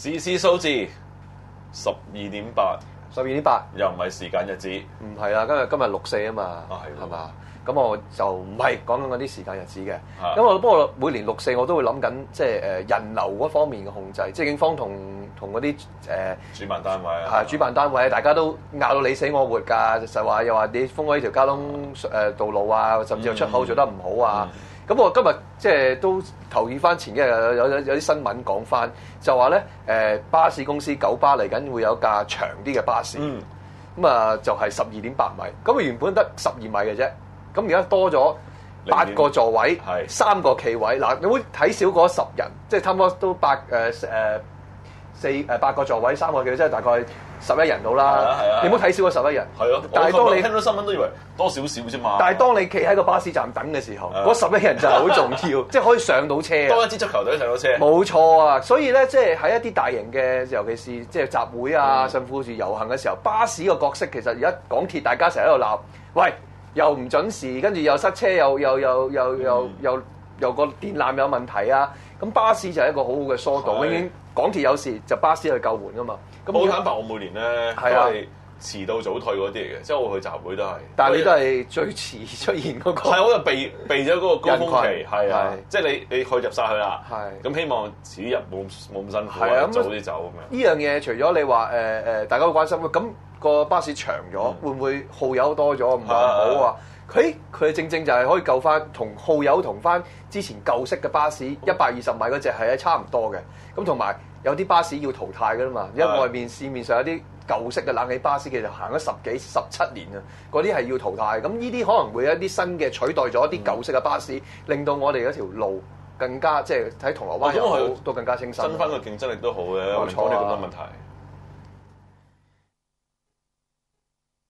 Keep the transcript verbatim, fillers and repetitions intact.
時事數字十二點八， 十二點八， 又唔係時間日子。 唔係啦，今日今日六四啊嘛， 啊係喎係嘛？咁我就唔係講緊嗰啲時間日子嘅。 啊咁我不過每年六四我都會諗緊，即係誒人流嗰方面嘅控制，即係警方同同嗰啲誒主辦單位啊， 係主辦單位，大家都拗到你死我活㗎，實話又話你封咗呢條交通誒道路啊，甚至係出口做得唔好啊。咁、我今日即係都留意翻前幾日有有有有啲新聞講翻，就話咧誒巴士公司九巴嚟緊會有一架長啲嘅巴士，咁啊、 嗯、 就係十二點八米，咁佢原本得十二米嘅啫，咁而家多咗八個座位，三個企位，嗱你會睇少嗰十人，即係差唔多都八誒誒。呃四誒八個座位，三個幾，即係大概十一人到啦。你唔好睇少嗰十一人。 係咯。 但係當你聽到新聞都以為多少少啫嘛。 但係當你企喺個巴士站等嘅時候，嗰十一人就係好重要，即係可以上到車。 多一支足球隊上到車。 冇錯啊！所以咧，即係喺一啲大型嘅，尤其是即係集會啊、甚至乎遊行嘅時候，巴士個角色其實而家港鐵大家成日喺度鬧，喂又唔準時，跟住又塞車，又又又又又又又個電纜有問題啊！咁巴士就係一個好好嘅疏導，永遠港鐵有事就巴士去救援噶嘛。咁好坦白，我每年咧都係遲到早退嗰啲嚟嘅，即係我去集會都係。 但係你都係最遲出現嗰個。 係，我就避避咗嗰個高峰期，係啊， 係即係你你去入晒去啦。 係。 咁希望遲啲入冇冇咁辛苦係啊， 早啲走咁樣。 呢樣嘢除咗你話誒誒，大家會關心，咁個巴士長咗，會唔會耗油多咗唔好啊？佢佢正正就係可以救翻同耗油同翻之前舊式嘅巴士一百二十米嗰隻係差唔多嘅。咁同埋有啲巴士要淘汰㗎啦嘛，因為外面市面上有啲舊式嘅冷氣巴士，其實行咗十幾十七年啊，嗰啲係要淘汰。咁呢啲可能會有一啲新嘅取代咗一啲舊式嘅巴士，令到我哋嗰條路更加即係喺銅鑼灣又好都更加清新。 增翻個競爭力都好嘅， 冇錯啊， 講呢咁多問題。